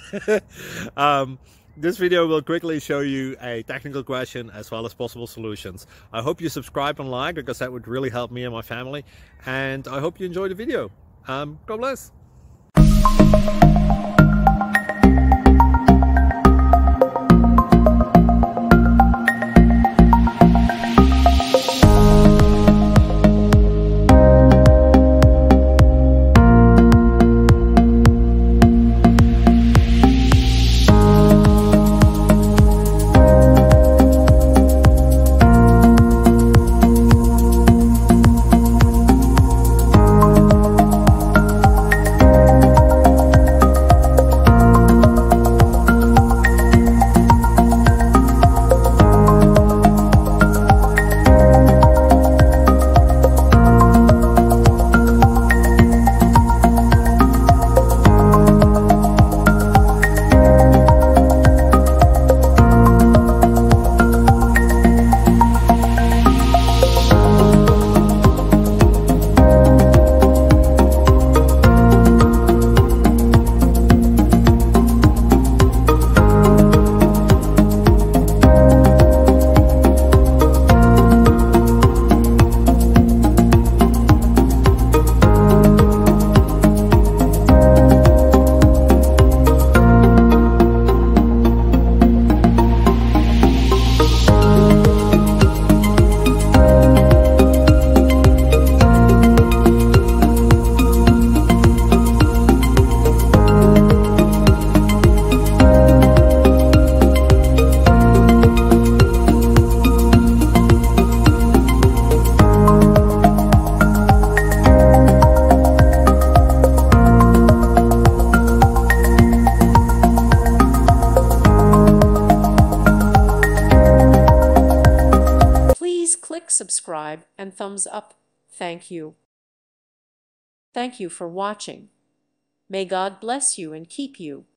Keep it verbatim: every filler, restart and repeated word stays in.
um, this video will quickly show you a technical question as well as possible solutions. I hope you subscribe and like, because that would really help me and my family. And I hope you enjoy the video. Um, God bless. Please click subscribe and thumbs up. Thank you. Thank you for watching. May God bless you and keep you.